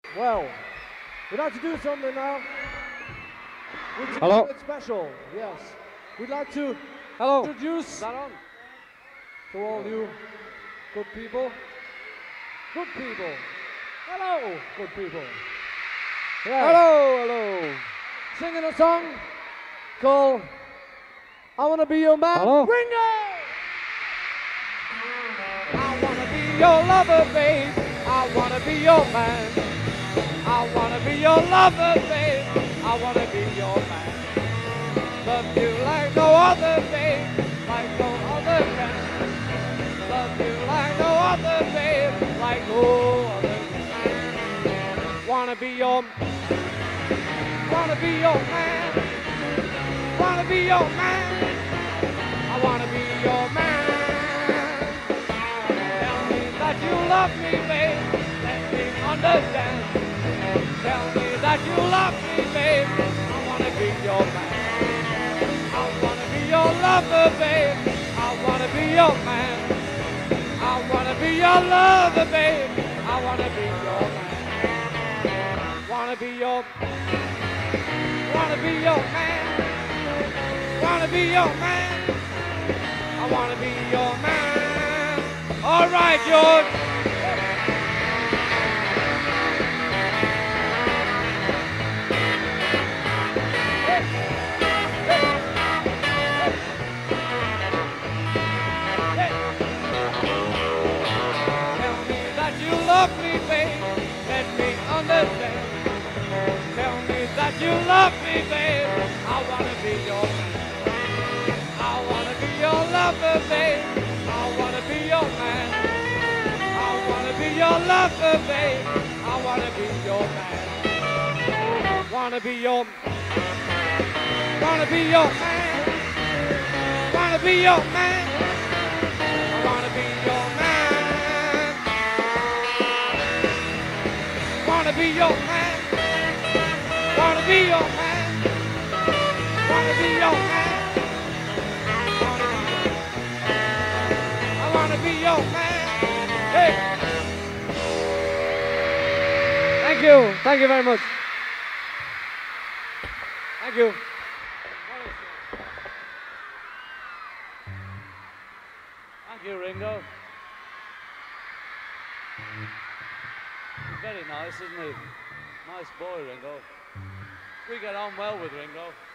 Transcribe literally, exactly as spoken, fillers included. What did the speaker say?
Well, we'd like to do something now. Which is Hello? a bit special, yes. We'd like to Hello. introduce Is that on? to all you good people. Good people. Hello, good people. Yeah. Hello, hello. Singing a song called I Wanna Be Your Man. Hello? Ringo! I wanna be your lover, babe. I wanna be your man. I wanna be your lover, babe. I wanna be your man. Love you like no other, babe. Like no other can. Love you like no other, babe. Like no other can. Wanna be your Wanna be your man. Wanna be your man. I wanna be your man. Tell me that you love me, babe. Let me understand. Tell me that you love me, babe. I wanna be your man. I wanna be your lover, babe. I wanna be your man. I wanna be your lover, babe. I wanna be your man. Wanna be your Wanna be your man. Wanna be your man. I wanna be your man. All right, George. Tell me that you love me, babe. Let me understand. Tell me that you love me, babe. I wanna be your man. I wanna be your lover, babe. I wanna be your man. I wanna be your lover, babe. I wanna be your man. Wanna be your Wanna be your man. Wanna be your man. I wanna be your man. Wanna be your man. Wanna be your man. Wanna be your man. I wanna be your man. Hey. Thank you. Thank you very much. Thank you. Thank you, Ringo. Very nice, isn't he? Nice boy, Ringo. We get on well with Ringo.